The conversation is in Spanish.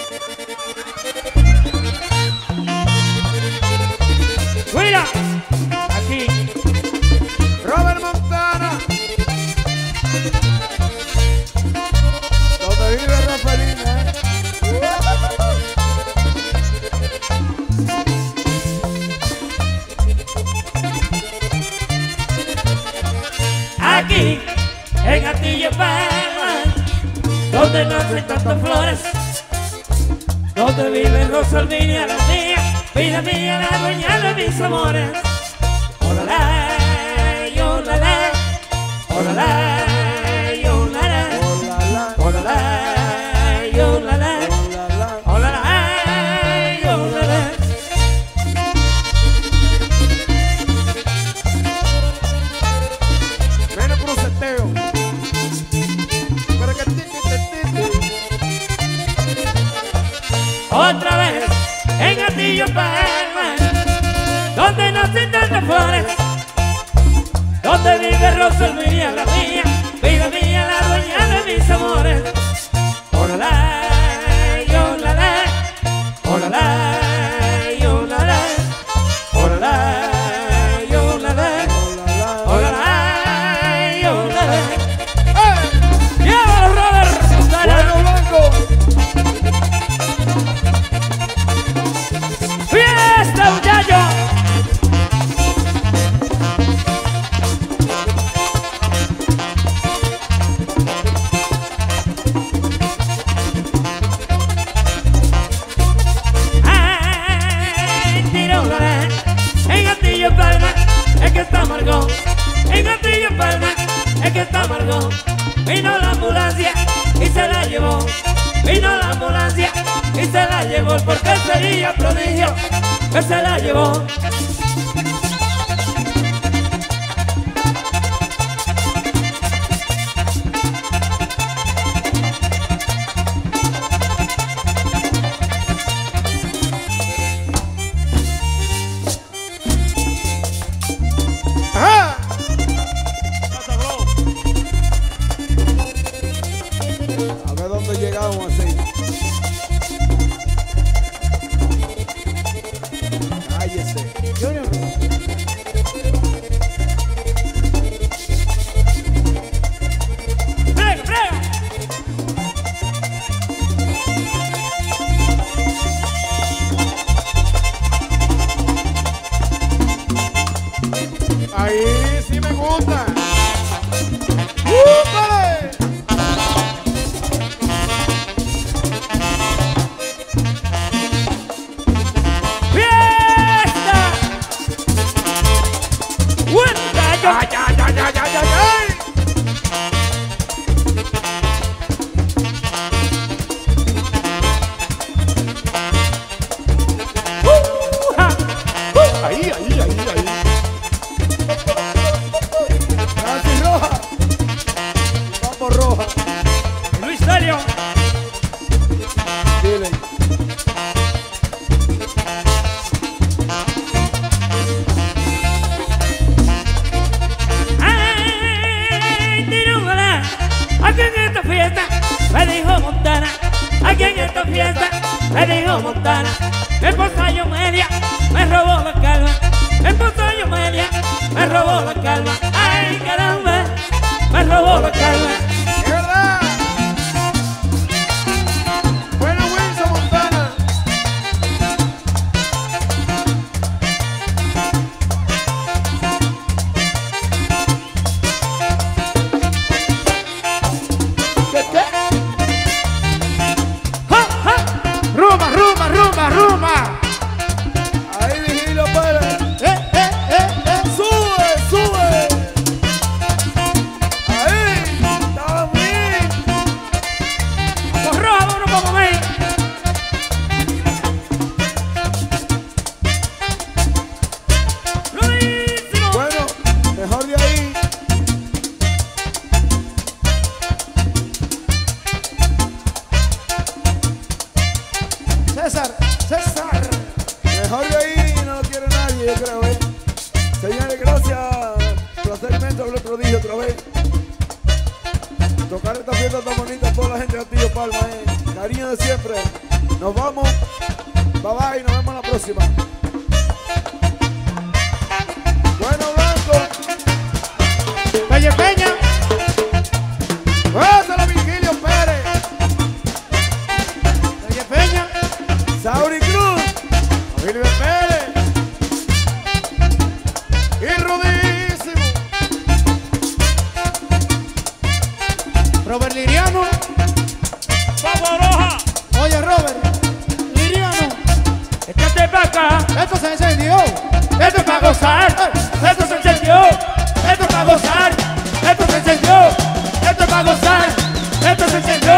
Mira, aquí Robert Montana, donde vive Rafaelina, aquí en Atillo Palma, donde nacen tantas flores, donde vive Rosalvinia, la mía, vida mía, la dueña de mis amores. Olala, olala, olala, olala, olala, olala, olala, olala. olala, olala. Ven por un seteo. Pero que Otra vez en Atillo Palma, donde nacen tantas flores, donde vive Rosalvinia, la mía, vida mía, la dueña de mis amores. Olala, olala, olala, olala, olala, olala, olala, olala. ¡Llévalo, Robert Montana! Bueno blanco. ¡Fiesta, muchacho! ¡Ay, tira una vez! En Atillo Palma es que está Margot. En Atillo Palma es que está Margot. Vino la ambulancia y se la llevó. Vino la ambulancia y se la llevó porque sería prodigio que se la llevó. Ajá. A ver dónde llegamos así. Cállese. Junior. ¡Frega, frega! Ahí sí me gusta. ¡Úpale! ¡Fiesta! ¡Huerta! ¡Ay, ay, ay, ay, ay, ay, ay! Ahí, ahí, ahí, ahí. Nancy Roja. Vamos Roja. Luis Celio. Dile. ¡Ay, tirúngala! Aquí en esta fiesta me dijo Montana. Aquí en esta fiesta me dijo Montana. Mi esposa yo media me robó la calma. Mi esposa yo media me robó la calma. ¡Ay, caramba! Me robó la calma. ¡Es verdad! Bueno, Wilson Montana. ¿Qué? ¡Ja, ja! ¡Rumba, rumba, rumba, rumba! Ahí Vigilio Pérez. ¡Sube, sube! Ahí, está bien. Con roja, uno como me. Luisísimo. Bueno, mejor de ahí. César, César. Mejor de ahí no lo quiere nadie, yo creo, ¿eh? Señores, gracias. Placermente hablé prodigio otra vez. Tocar esta fiesta tan bonita a toda la gente de Atillo Palma, ¿eh? Cariño de siempre. Nos vamos. Bye bye, nos vemos la próxima. Bueno, Blanco. Calle Peña. Pásala, Virgilio Pérez. Calle Peña. Sauri Cruz. Virgilio Pérez. Y Rudísimo. Robert Liriano. ¡Favoroja! Oye, Robert Liriano. ¡Échate para acá! Esto se encendió. ¡Esto es para gozar! ¡Esto se encendió! ¡Esto es para gozar! ¡Esto se encendió! ¡Esto es para gozar! ¡Esto se encendió!